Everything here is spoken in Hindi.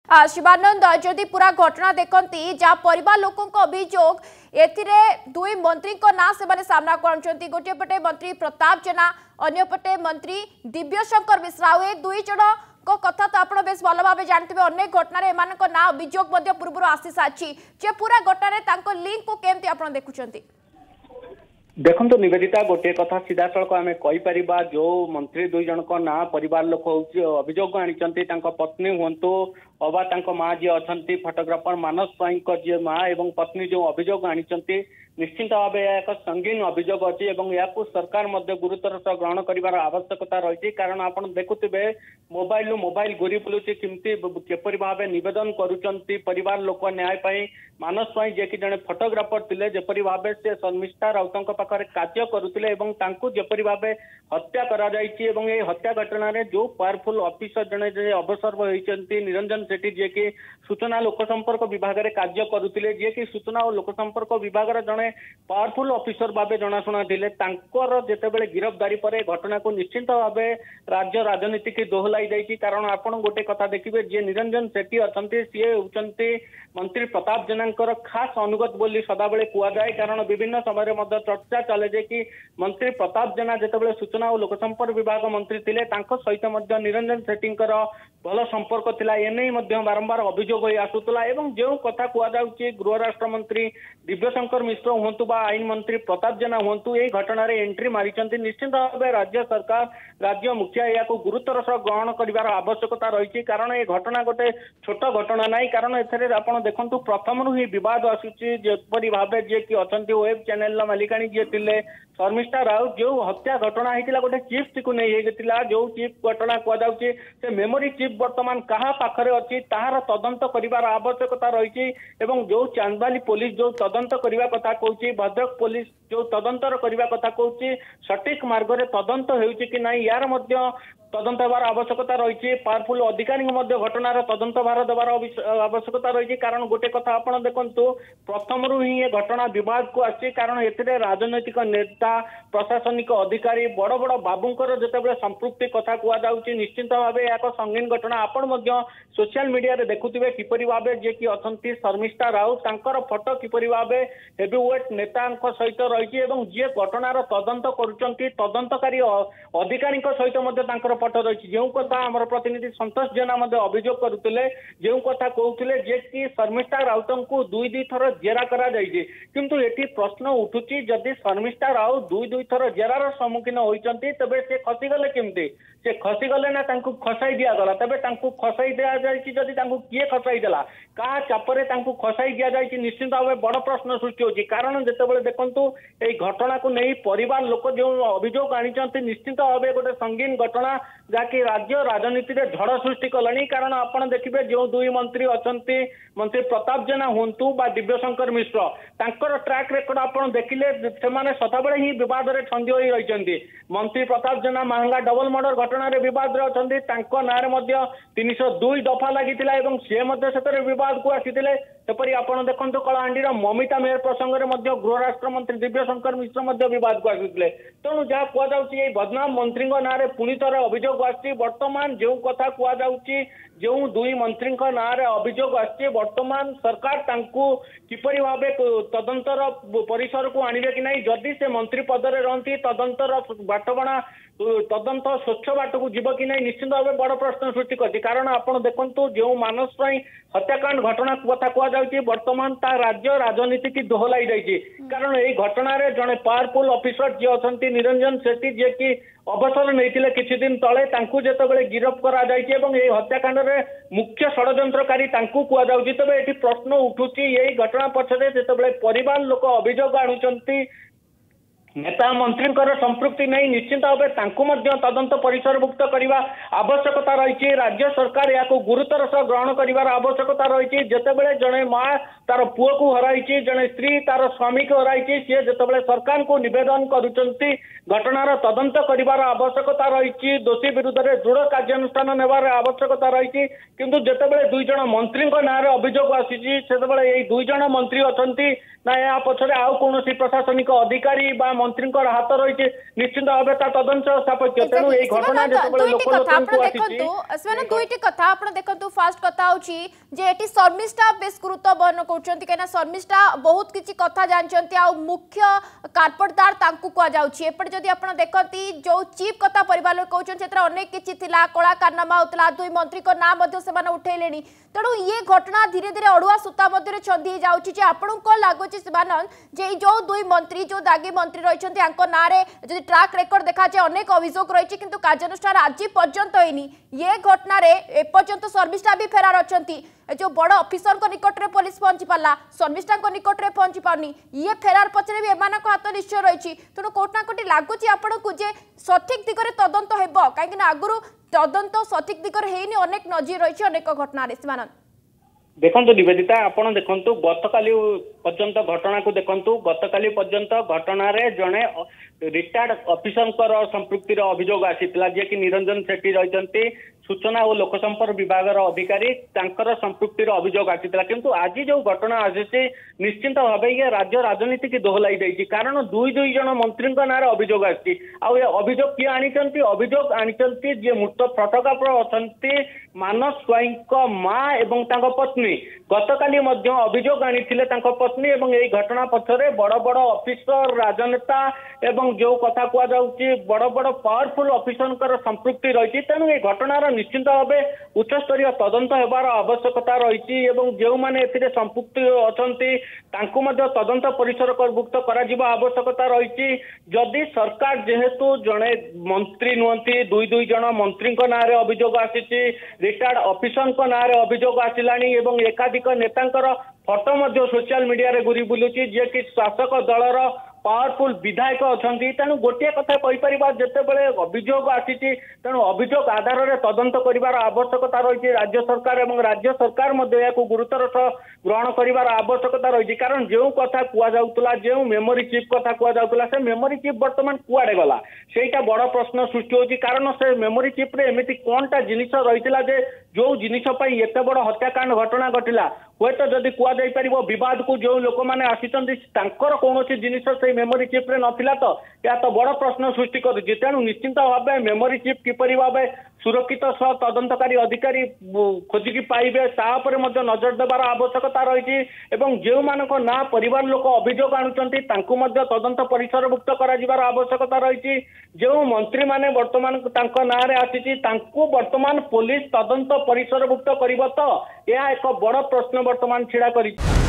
शिवानंद जदि पूरा घटना देखती जहाँ परिवार लोकों अभियोग एथिरे दुई मंत्री ना से सामना कर गोटे पटे मंत्री प्रताप जेना अन्य पटे मंत्री दिव्यशंकर मिश्रा ए दुई जन कथा तो आप बेस भल भाव जानते अनेक घटना एम ना अभियोग पूर्व आसी सारी पूरा घटना लिंक को केमती आप देखुं देखो निवेदिता गोटे कथा सीधा सड़क आम कहीपर जो मंत्री दुई जन ना परिवार लोक अभियोग आनी पत्नी हूँ अबा माँ जी अच्छा फोटोग्राफर मानस स्वाई जी माँ एवं पत्नी जो अभियोग आनी निश्चिंत भाव एक संगीन अभियोग अच्छी या सरकार गुरुतर सह ग्रहण कर आवश्यकता रही कारण आप देखुवे मोबाइल घूरी बुलूची किपर भाव नवेदन करुँच परिवार लोक न्याय मानस स्वाई जी जड़े फोटोग्राफर थे जपरी भाव से शर्मिष्ठा राउत पाखे कार्य करुले जपरी भाव हत्या कर हत्या घटना जो पावरफुल ऑफिसर जड़े अवसर होती निरंजन सेठी जी की सूचना लोक संपर्क विभाग में कार्य करुले जी की सूचना और लोक संपर्क विभाग जड़े पावरफुल ऑफिसर भाव जनाशुना थे जितेबाला गिरफ्तारी पर घटना को निश्चिंत भाव राज्य राजनीति की दोहलाई जाइए कारण आपड़ गोटे कथा देखिए जी निरंजन सेठी अच्छा सी होती मंत्री प्रताप जेना खास अनुगत बोली सदाबले कहुए कारण विभिन्न समय चर्चा चले कि मंत्री प्रताप जेना जितेबाला सूचना और लोक संपर्क विभाग मंत्री थे सहित निरंजन सेठी भल संपर्क थिला एने बारंबार अभियोग आसूला जो कथा कहुई गृह राष्ट्र मंत्री दिव्यशंकर मिश्र हूँ आईन मंत्री प्रताप जेना हूँ ये घटना एंट्री मारी निश्चित भाव राज्य सरकार राज्य मुखिया या गुरुतर सह ग्रहण कर आवश्यकता रही कारण ये घटना गोटे छोट घटना ना कारण एथेर आप देखु प्रथम ही बद आसूची जपरी भाव जी की अच्छा वेब चैनल मालिकाणी जी थे शर्मिष्ठा राउत जो हत्या घटना होता गोटे चिप्स को नहीं जो चिप घटना कहुचे से मेमोरी चिप वर्तमान कहा पाखरे अच्छी तार तदंत कर आवश्यकता रही जो चांदबाली पुलिस जो तदंत करने कथा कहूँ भद्रक पुलिस जो तदंतर करने कथा कहूँ सठिक मार्ग में तदंत हो यार तदंत होवार आवश्यकता रही पावरफुल अधिकारी घटनार तदंत भार देवार आवश्यकता रही कारण गोटे कथा आप देखु प्रथम ही ये घटना विवाद को आसी कारण ए राजनैतिक नेता प्रशासनिक अधिकारी बड़ बड़ बाबूंकर जितेबाला संपृक्ति कथा कहुई निश्चिंत भाव एक संगीन घटना आपण सोशल मीडिया रे देखुवे किपरि भाव जे कि अच्छा शर्मिष्ठा राउत फोटो किपरि भाव हेवीवेट नेता सहित रही जी घटनार तदंत करुँच तदंतकारी अधिकारी सहित फोटो रही जो कथा आम प्रतिनिधि संतोष जेना अभियोग करुले जो कथा कहते जे कि शर्मिष्ठा राउत को दुई थर जेरा किंतु ये प्रश्न उठुची जदि शर्मिष्ठा राउत दुई थर जेरार सम्मुखीन होती तेरे से खसीगले केमती से खसीगले ना खसाई दिगला तेज खसाई दि जाती किए खसाई देला क्या चापरे खसाई दि जाए निश्चित भाव बड़ प्रश्न सृष्टि होती कारण जितेबाला देखु ये घटना को नहीं परिवार लोक जो अभियोग आनी निश्चित भाव गोटे संगीन घटना जहाँकि राज्य राजनीति में झड़ सृष्टि कले कारण आपड़ देखिए जो दुई मंत्री अच्छा मंत्री प्रताप जेना हूँ दिव्यशंकर मिश्र ट्रैक रेकर्ड आप देखिले से सदाबले ही विवाद में छंदी हो रही मंत्री प्रताप जेना महंगा डबल मर्डर घटना विवाद में अच्छा ना 302 दफा लगी से विवाद को आसी सेपरी आप देखो कलाहांडी ममिता मेयर प्रसंग में गृह राष्ट्र मंत्री दिव्यशंकर मिश्र विवाद को आसुले तेणु जहाँ कहुई बदनाम मंत्री ना पुणी थर अभियोग आसी बर्तमान जो कथा कहुई जो दुई मंत्री ना अभियोग आसी बर्तमान सरकार किपरि भाव तदंतर परिसर को आणवे कि नहीं जदि से मंत्री पदरे रहती तदंतर बाटबणा तदंत स्वच्छ बाट को जीव कि नहीं निश्चित भाव बड़ प्रश्न सृष्टि करती कारण आप देखु जो मानस स्वाई हत्याकांड घटना कथा कहुई बर्तमान ता राज्य राजनीति की दोहलाई जाइए कारण यही घटना जड़े पावरफुल ऑफिसर जी अच्छा निरंजन सेठी जी की अवसर नहीं किसी दिन तले जितेबाला गिरफ्त कर हत्याकांड मुख्य षड्यंत्रकारी कहुई तेज ये प्रश्न उठुची यही घटना पछरे जितेबाला परिवार लोक अभियोग आणुचंती नेता मंत्री संपृक्ति नहीं निश्चित भाव तदंत परिसरभुक्त करने आवश्यकता रही राज्य सरकार या गुरुतर सह ग्रहण कर आवश्यकता रही जितेबाला जड़े माँ तार पुओ को हराई जड़े स्त्री तार स्वामी को हराई सी जितेबाला सरकार को निवेदन करुँच घटनार तदंत कर आवश्यकता रही दोषी विरुद्ध में दृढ़ कार्यानुष्ठान नेबार आवश्यकता रही किंतु जितेबाला दुई जन मंत्री ना अभियोग आसी से दुई जन मंत्री अच्छा ना या पछरे आउ कौन प्रशासनिक अधिकारी मंत्री हाथ रही निश्चित भाव तदंत सापेक्ष तेणु ये घटना दुईटी कथा आपण देखंतु फास्ट कथा होची जे एटी शर्मिष्ठा बेस गुरुत्व बहन करछंती केना शर्मिष्ठा बहुत किछि कथा जानचंती आ मुख्य कारपटदार तांकु को जाउची एपट जदी आपण देखंती जो चीफ कथा परिवार लोक कहउछन क्षेत्र अनेक किछि थिला कला कारनामा होतला दुई मंत्री को नाम मध्ये से माने उठैलेनी तेणु ये घटना धीरे धीरे अड़ुआ सूता मध्य छंदी जाउची जे आपण को लागुची शिवानंद जे जो दुई मंत्री जो दागी मंत्री रहिछंती आंको नारे जदी ट्रैक रेकॉर्ड देखा जे अनेक अभियोग रहिछि किंतु कार्यानुष्ठान आज पर्यंत होइनी ये घटना रे ए पर्यंत शर्मिष्ठा भी फेरार अछंती जो बड़ ऑफिसर को निकट रे पुलिस पहुंची पाला शर्मिष्ठा को निकट रे पहुंची पानी ये फेरार पछरे भी एमानक हाथ निश्चय रहिछि तेणु कोटना कोटी लागुची आपण को जे सठिक दिगरे तदंत हेबो काहे कि आगुरु तदंत सठिक दिगरे हेइनी अनेक नजीर रहिछि अनेक घटना रे शिवानंद देखो निवेदिता आपड़ देखु गतकाली पर्यंत घटना को देखु गतकाली पर्यंत घटना रे जड़े रिटायर्ड ऑफिसर संपृक्तिर अभियोग आसीला जे कि निरंजन सेठी रही सूचना और लोकसंपर्क विभाग अधिकारी संपृक्तिर अभियोग आसीला किंतु आज जो घटना आसी निश्चिंत भाव ये राज्य राजनीति की दोहलाई देती कारण दुई दुई जन मंत्री नारे अभियोग आसी अभियोग किए अभियोग आनी जे मृत फोटोग्राफर अच्छा मानस स्वाई माँ एवं पत्नी गतकाली अभियोग आनी पत्नी एवं यही घटना पछरे बड़ बड़ ऑफिसर राजनेता एवं जो कथा कहुच्छी बड़ बड़ पावरफुल ऑफिसर संपृक्ति रही तेणु ये घटनार निश्चिंत भाव उच्चस्तरीय तदंत होबार आवश्यकता रही जो मैंने संपृक्ति अच्छा तदंत परिसरभुक्त कर आवश्यकता रही जदि सरकार जेहेतु जड़े मंत्री नुहति दुई दुई जन मंत्री ना अभियोग आसी रिटायर्ड ऑफिसर ना अभियोग आसला एकाधिक नेतांकर फोटो सोशल मीडिया रे घूरी बुलूची जे कि शासक दलर पावरफुल विधायक अच्छा तेणु गोटे कथा कहीपर जितेबाला अभियोग आसी तेणु अभियोग आधार में तदंत कर आवश्यकता रही राज्य सरकार और राज्य सरकार गुरुतर ग्रहण कर आवश्यकता रही कारण जो कथा कहला जो मेमोरी चिप कथा कहला से मेमोरी चिप बर्तमान कुआड़े गला सेटा बड़ प्रश्न सृष्टि होगी कारण से मेमोरी चिप रे एमती कौनटा जिनिस रही जो जिनिस एत बड़ हत्याकांड घटना घटला हे तो जदि कहुपर बद को जो लोक मैंने आसी कौन जिनिस से मेमोरी चिप रे नथिला तो या तो बड़ प्रश्न सृष्टि करुच्ची तेणु निश्चिंत भाव मेमोरी चिप किपरि भाव सुरक्षित सह तदंतकारी अधिकारी खोजिकी पाइबे तापर नजर देवार आवश्यकता रही जो मानक ना परिवार लोक अभियोग आणुचंती तदंत परिसरभुक्त कर आवश्यकता रही जो मंत्री माने वर्तमान ना आसी वर्तमान पुलिस तदंत परिसरभुक्त कर तो यह एक बड़ प्रश्न वर्तमान छिड़ा कर